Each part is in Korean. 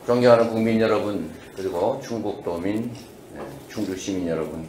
존경하는 국민 여러분, 그리고 충북도민, 충주 시민 여러분,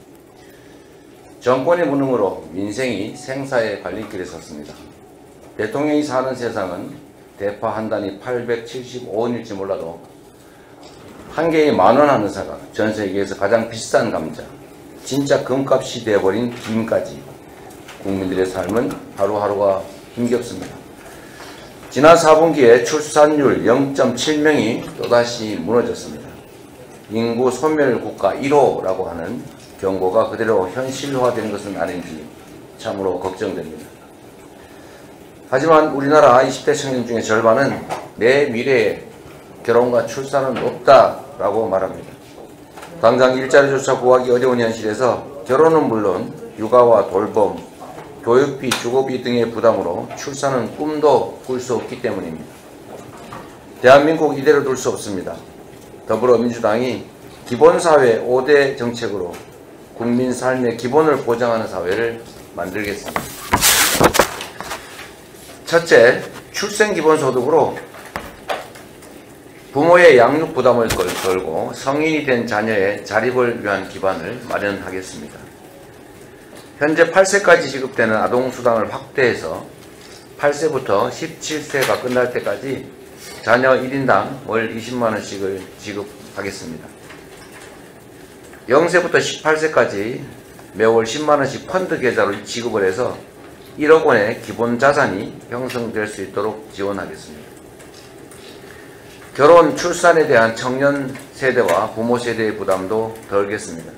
정권의 무능으로 민생이 생사의 갈림길에 섰습니다. 대통령이 사는 세상은 대파 한 단이 875원일지 몰라도 한 개에 10,000원 하는 사과, 전 세계에서 가장 비싼 감자, 진짜 금값이 되어버린 김까지 국민들의 삶은 하루하루가 힘겹습니다. 지난 4분기에 출산율 0.7명이 또다시 무너졌습니다. 인구 소멸 국가 1호라고 하는 경고가 그대로 현실화되는 것은 아닌지 참으로 걱정됩니다. 하지만 우리나라 20대 청년 중에 절반은 내 미래에 결혼과 출산은 없다라고 말합니다. 당장 일자리조차 구하기 어려운 현실에서 결혼은 물론 육아와 돌봄, 교육비, 주거비 등의 부담으로 출산은 꿈도 꿀 수 없기 때문입니다. 대한민국 이대로 둘 수 없습니다. 더불어민주당이 기본사회 5대 정책으로 국민 삶의 기본을 보장하는 사회를 만들겠습니다. 첫째, 출생기본소득으로 부모의 양육 부담을 덜고 성인이 된 자녀의 자립을 위한 기반을 마련하겠습니다. 현재 8세까지 지급되는 아동수당을 확대해서 8세부터 17세가 끝날 때까지 자녀 1인당 월 200,000원씩을 지급하겠습니다. 0세부터 18세까지 매월 100,000원씩 펀드 계좌로 지급을 해서 1억 원의 기본 자산이 형성될 수 있도록 지원하겠습니다. 결혼, 출산에 대한 청년 세대와 부모 세대의 부담도 덜겠습니다.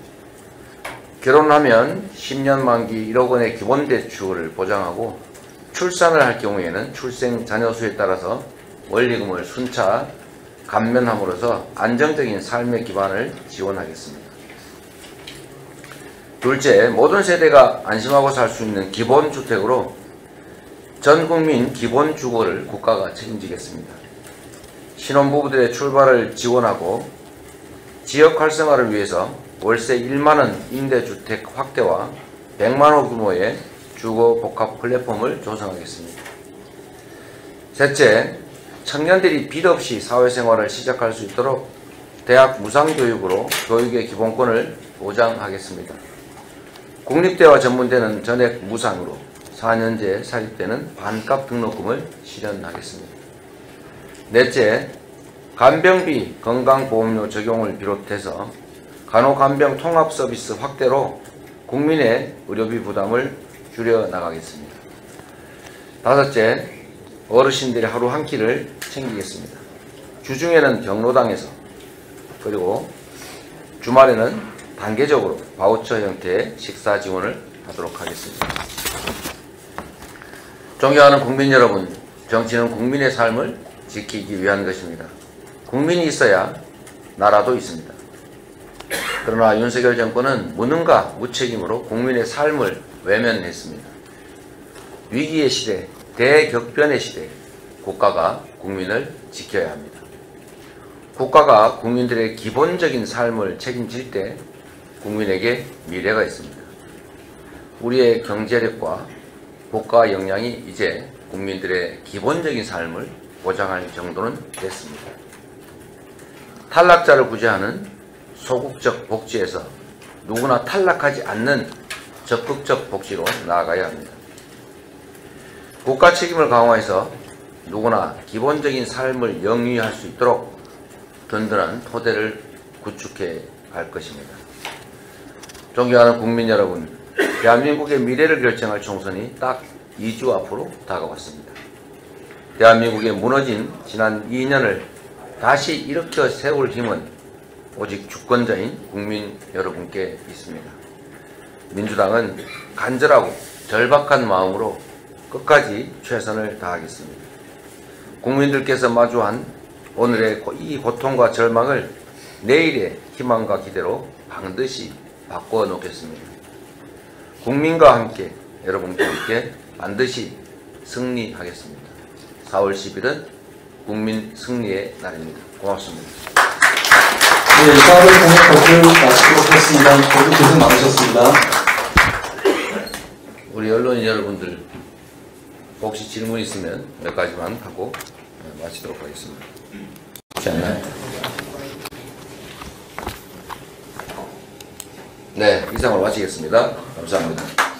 결혼하면 10년 만기 1억 원의 기본 대출을 보장하고 출산을 할 경우에는 출생 자녀 수에 따라서 원리금을 순차 감면함으로써 안정적인 삶의 기반을 지원하겠습니다. 둘째, 모든 세대가 안심하고 살 수 있는 기본주택으로 전 국민 기본주거를 국가가 책임지겠습니다. 신혼부부들의 출발을 지원하고 지역 활성화를 위해서 월세 10,000원 임대주택 확대와 100만호 규모의 주거 복합 플랫폼을 조성하겠습니다. 셋째, 청년들이 빚 없이 사회생활을 시작할 수 있도록 대학 무상교육으로 교육의 기본권을 보장하겠습니다. 국립대와 전문대는 전액 무상으로 4년제 사립대는 반값 등록금을 실현하겠습니다. 넷째, 간병비 건강보험료 적용을 비롯해서 간호간병 통합 서비스 확대로 국민의 의료비 부담을 줄여나가겠습니다. 다섯째, 어르신들의 하루 한 끼를 챙기겠습니다. 주중에는 경로당에서, 그리고 주말에는 단계적으로 바우처 형태의 식사 지원을 하도록 하겠습니다. 존경하는 국민 여러분, 정치는 국민의 삶을 지키기 위한 것입니다. 국민이 있어야 나라도 있습니다. 그러나 윤석열 정권은 무능과 무책임으로 국민의 삶을 외면했습니다. 위기의 시대, 대격변의 시대, 국가가 국민을 지켜야 합니다. 국가가 국민들의 기본적인 삶을 책임질 때 국민에게 미래가 있습니다. 우리의 경제력과 국가 역량이 이제 국민들의 기본적인 삶을 보장할 정도는 됐습니다. 탈락자를 구제하는 소극적 복지에서 누구나 탈락하지 않는 적극적 복지로 나아가야 합니다. 국가 책임을 강화해서 누구나 기본적인 삶을 영위할 수 있도록 든든한 토대를 구축해 갈 것입니다. 존경하는 국민 여러분, 대한민국의 미래를 결정할 총선이 딱 2주 앞으로 다가왔습니다. 대한민국의 무너진 지난 2년을 다시 일으켜 세울 힘은 오직 주권자인 국민 여러분께 있습니다. 민주당은 간절하고 절박한 마음으로 끝까지 최선을 다하겠습니다. 국민들께서 마주한 오늘의 이 고통과 절망을 내일의 희망과 기대로 반드시 바꿔놓겠습니다. 국민과 함께, 여러분과 함께 반드시 승리하겠습니다. 4월 10일은 국민 승리의 날입니다. 고맙습니다. 네, 4월 공약 발표를 마치도록 하겠습니다. 모두 고생 많으셨습니다. 우리 언론인 여러분들 혹시 질문 있으면 몇 가지만 하고 마치도록 하겠습니다. 쉽지 않나요? 네, 이상으로 마치겠습니다. 감사합니다.